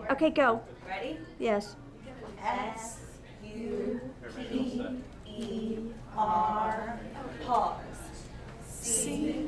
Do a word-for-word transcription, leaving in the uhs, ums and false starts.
Okay, go. Ready? Yes. S U P E R. Pause. C